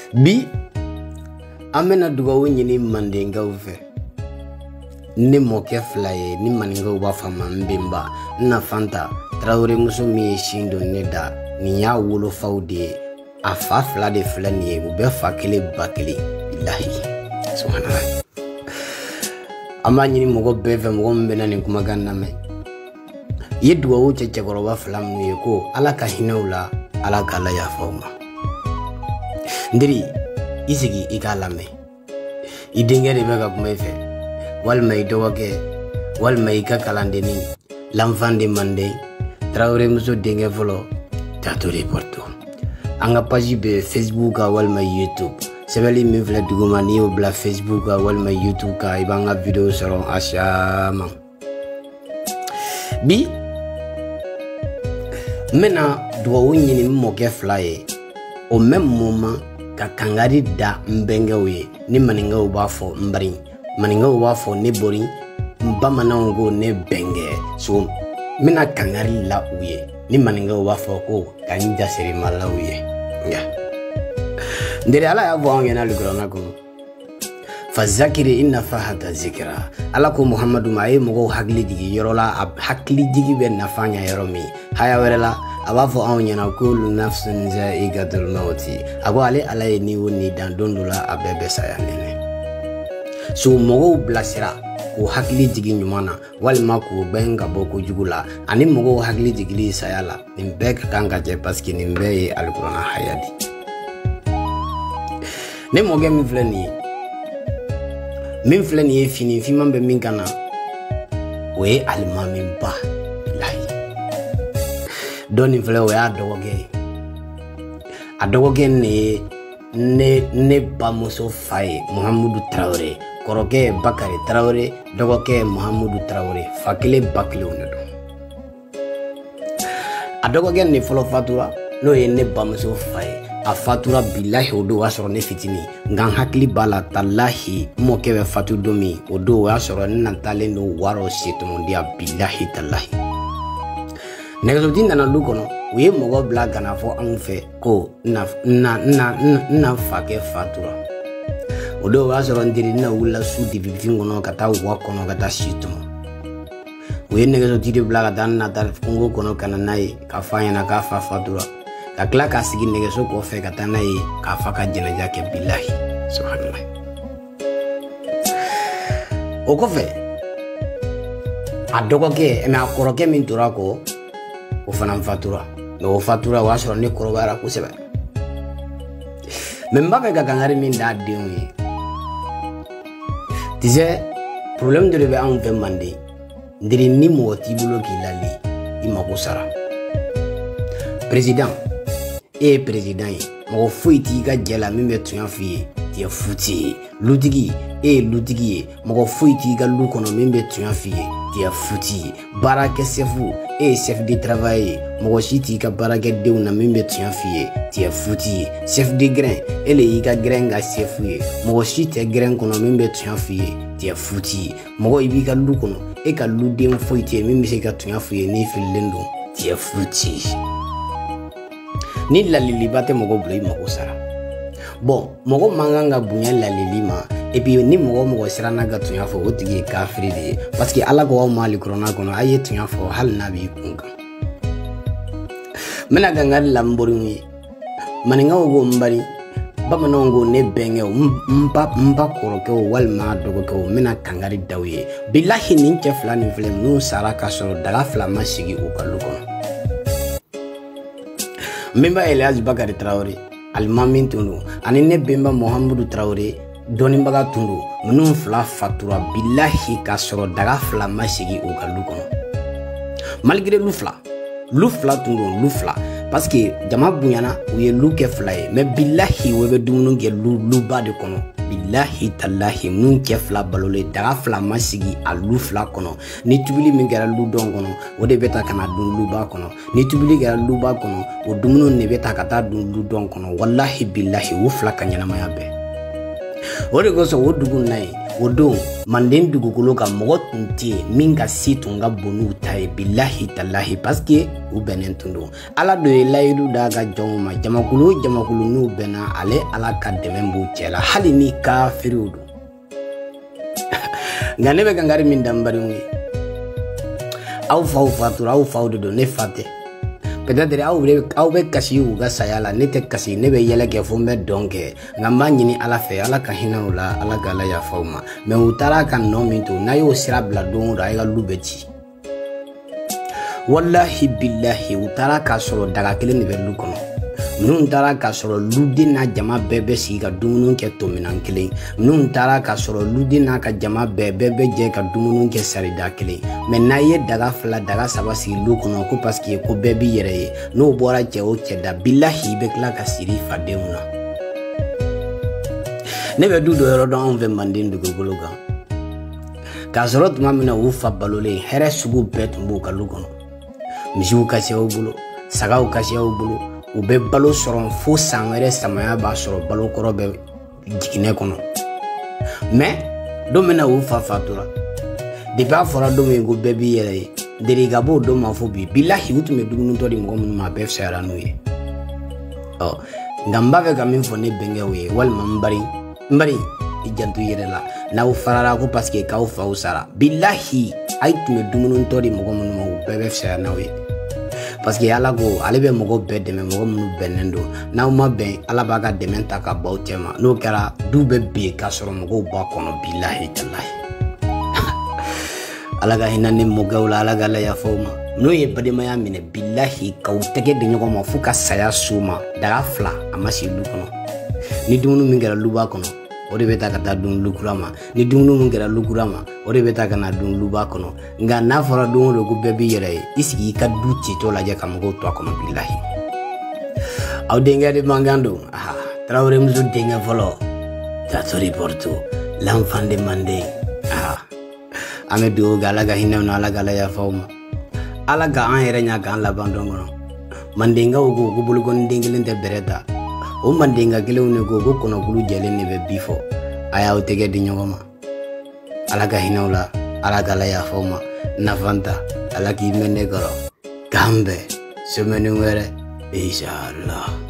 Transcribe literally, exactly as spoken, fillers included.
Bi amena dugawu ɲini mandenkaw fɛ ne mɔkɛ fila ye ni maninkaw b'a fama nbenba na fanta Traoré muso min ye sin don ne da nin y'a wolofaw de ye a fa fila de filɛ nin ye u bɛ fa kelen ba kelen bilahi subhanallah. An b'a ɲini mɔgɔ bɛɛ fɛ mɔgɔ min bɛna nin kumakan lamɛn i ye dugawu cɛ cɛkɔrɔba fila minnu ye ko Ala ka hinɛw la Ala k'Ala yafa u ma. Ndiri i sigi i k'a lamɛn i denkɛ de bɛ ka kuma i fɛ walima i dɔgɔkɛ walima i ka kalandenni l'enfant de Mandé Traoré muso denkɛ fɔlɔ Tato de Porto. An ka page bɛ Facebook ka walima YouTube sɛbɛnni min filɛ duguma n'i y'o bila Facebook ka walima YouTube ka i b'an ka video sɔrɔ a caman. Bi n bɛna dugawu ɲini n mɔkɛ fila ye au même moment ka kangari da n bɛnkɛw ye ni maninkaw b'a fɔ n bari maninkaw b'a fɔ ne bori bamananw ko ne bɛnkɛ so n bɛna kangari la u ye ni maninkaw b'a fɔ ko ka n jasiri ma la u ye nka ndere Ala y'a fɔ anw ɲɛna Alikuranɛ kɔnɔ fa zakiri inna fahata zikra Ala ko Muhamadu ma a ye mɔgɔw hakili jigi yɔrɔ la a hakili jigi bɛ nafa ɲa yɔrɔ min haya wɛrɛ la a b'a fɔ anw ɲɛna kullu nafsin za'iqatul mauti a ko ale Ala ye ni o ni dan don dɔ la a bɛɛ bɛ saya nɛnɛ so mɔgɔw bilasira k'u hakili jigi ɲuman na walima k'u bɛn ka bɔ kojugu la ani mɔgɔw hakili jigili saya la nin bɛɛ ka kan ka jɛ parce que nin bɛɛ ye Alikuranɛ haya di ne mɔkɛ min filɛ nin ye min filɛ nin ye fini finman bɛ min kan na o ye alimamiba lahi dɔ nin filɛ o y'a dɔgɔkɛ ye a dɔgɔkɛ nin ye ne ne bamuso fa ye Muhamadu Traoré kɔrɔkɛ ye Bakari Traoré dɔgɔkɛ ye Muhamadu Traoré fa kelen ba kelenw de don a dɔgɔkɛ nin fɔlɔ fatura n'o ye ne bamuso fa ye a fatura bilahi o don o y'a sɔrɔ ne fitinin nka n hakili b'a la talahi n mɔkɛ bɛ fatu don min o don o y'a sɔrɔ ne natalen don waraw setomɔdiya bilahi talahi nɛgɛsotigi nana du kɔnɔ u ye mɔgɔ bila ka na fɔ anw fɛ ko n na fakɛ fatura o don o y'a sɔrɔ n teri n na wulila su dififin kɔnɔ ka taa wa kɔnɔ ka taa si tɔmɔ u ye nɛgɛsotigi de bila ka taa n nata kungo kɔnɔ ka na n'a ye k'a fɔ a ɲɛna k'a fa fatura ka tila k'a sigi nɛgɛso kɔfɛ ka taa n'a ye k'a fa ka jɛnɛja kɛ bilahi subhanallah. O kɔfɛ a dɔgɔkɛ mɛ a kɔrɔkɛ min tora kɔ o fana fatura mɛ o fatura o y'a sɔrɔ ne kɔrɔbayara kosɛbɛ mɛ n b'a fɛ ka kangari min d'a denw ye tu sais problème dɔ de bɛ anw fɛ Manden ndiri ni mɔgɔ t'i bolo k'i lali i mako sara président e ye président ye mɔgɔ foyi t'i ka jɛ la min bɛ tuɲa f'i ye t'i ye futi ye lutigi e ye lutigi ye mɔgɔ foyi t'i ka lu kɔnɔ min bɛ tuɲa f'i ye t'i ye futi ye baarakɛ sefu e ye chef de travail ye mɔgɔ si t'i ka baarakɛdenw na min bɛ tuɲa f'i ye t'i ye futi ye chef de grain e le y'i ka grain ka sefu ye mɔgɔ si tɛ grain kɔnɔ min bɛ tuɲa f'i ye t'i ye futi ye mɔgɔ i b'i ka lu kɔnɔ e ka luden foyi t'i ye min bɛ se ka tuɲa f'i ye n'i fililen don t'i ye futi ye ni laliliba tɛ mɔgɔ bolo i mako sara bon mɔgɔ man kan ka bonya lalili ma et puis ni mɔgɔ mɔgɔ siranna ka tuɲa fɔ o tigi ye kafiri de ye parce que Ala ko aw ma Alikuranɛ kɔnɔ a ye tuɲa fɔ hali n'a b'i kun kan n bɛna kangari la n boriw ye maninkaw ko n bari bamananw ko ne bɛnkɛw n ba n ba kɔrɔkɛw walima dɔgɔkɛw n bɛna kangari d'aw ye bilahi nin cɛ fila nin filɛ n'u sara ka sɔrɔ daga fila ma sigi u ka lu kɔnɔ n bɛnba Elias Bakari Traoré alimami tun don ani ne bɛnba Muhamadu Traoré dɔnnibaga tun don minnu fila fatura bilahi ka sɔrɔ daga fila ma sigi u ka lu kɔnɔ malgré lu fila lu fila tun don lu fila parce que jama bonyana u ye lu kɛ fila ye mais bilahi u bɛ dumuni kɛ lu luba de kɔnɔ bilahi talahi mun cɛ fila balolen daga fila ma sigi a lu fila kɔnɔ ni tubili min kɛra lu dɔn kɔnɔ o de bɛ ta ka na dun luba kɔnɔ ni tubili kɛra luba kɔnɔ o dumuni de bɛ ta ka taa dun lu dɔn kɔnɔ wallahi bilahi u fila ka ɲɛnamaya bɛɛ o de kosɔn o dugu na ye o don manden dugukolo ka mɔgɔ tun tɛ min ka se tun ka bon n'u ta ye bilahi talahi parce que u bɛnnen tun don ala do ye layidu d'a ka jɔnw ma jamakulu o jamakulu n'u bɛnna ale ala ka dɛmɛ b'u cɛ la hali ni kafiriw don nka ne bɛ kankari min danbariw ye aw faw fatura aw faw de don ne fa tɛ peut-être aw bɛ aw bɛ kasi u ka saya la ne tɛ kasi ne bɛ yɛlɛ kɛ fo n bɛ dɔn kɛ nka n b'a ɲini ala fɛ ala ka hinɛ u la ala ka ala yafa u ma mais u taara ka nɔ min to n'a y'o sira bila don o don a ye ka lu bɛ ci wallahi billahi u taara k'a sɔrɔ daga kelen de bɛ lu kɔnɔ minnu taara k'a sɔrɔ luden n'a jama bɛɛ bɛ sigi ka dumuni kɛ tominan kelen minnu taara k'a sɔrɔ luden n'a ka jama bɛɛ bɛɛ bɛ jɛ ka dumuni kɛ sarida kelen mais n'a ye daga fila daga saba sigi lu kɔnɔ ko parce que ko bɛɛ b'i yɛrɛ ye n'o bɔra cɛ o cɛ da billahi i bɛ tila ka siri fadenw na ne bɛ du dɔ yɔrɔ dɔn anw fɛ manden dugukolo kan k'a sɔrɔ tuma min na u fa balolen hɛrɛ sugu bɛɛ tun b'u ka lu kɔnɔ misiw kasiyaw bolo sagaw kasiyaw bolo u bɛ balo sɔrɔ fo san wɛrɛ samaya b'a sɔrɔ balo kɔrɔ bɛ jiginɛ kɔnɔ mais don min na u fa fatura depuis a fɔra don min ko bɛɛ b'i yɛrɛ ye deri ka b'o don ma fo bi bilahi u tun bɛ dumunitɔ di mɔgɔ minnu ma a bɛɛ fisayara n'u ye ɔ nka n b'a fɛ ka min fɔ ne bɛnkɛw ye walima n bari n bari i janto i yɛrɛ la n'aw farara ko parce que k'aw faw sara bilahi a tun bɛ dumunitɔ di mɔgɔ minnu ma u bɛɛ bɛ fisaya n'aw ye parce que ala ko ale bɛ mɔgɔ bɛɛ dɛmɛ mɔgɔ minnu bɛnnen don n'aw ma bɛn ala b'a ka dɛmɛ ta ka baw cɛ ma n'o kɛra du bɛ ben k'a sɔrɔ mɔgɔw b'a kɔnɔ bilahi talahi ala ka hinɛ ni mɔkɛw la ala ka ala yafa u ma n'o ye balimaya minɛ bilahi k'aw tɛgɛ di ɲɔgɔn ma fo ka saya s'u ma daga fila a ma si lu kɔnɔ ni dumuni min kɛra lu b'a kɔnɔ o de bɛ taa ka taa dun lukura ma ni dumuni min kɛra lukura ma o de bɛ taa ka na dun luba kɔnɔ nka n'a fɔra don o don ko bɛɛ b'i yɛrɛ ye i sigi i ka du citɔ lajɛ ka mɔgɔw to a kɔnɔ bilahi aw denkɛ de mankan don aha Traoré muso denkɛ fɔlɔ Tatori Porto l'enfant de Mandé aha an bɛ dugawu kɛ ala ka hinɛ na ala ka ala yafa u ma ala ka an yɛrɛ ɲa k'an laban dɔn kɔnɔ mandenkaw ko ko bolokɔni den kelen tɛ bɛrɛ ta o mandenka kelenw ne ko ko kɔnɔkulu jɛlen de bɛ bi fɔ a y'aw tɛgɛ di ɲɔgɔn ma ala ka hinɛw la ala ka ala yafa u ma nafanta ala k'i mɛn ne kɔrɔ k'an bɛn semaine wɛrɛ inshallah.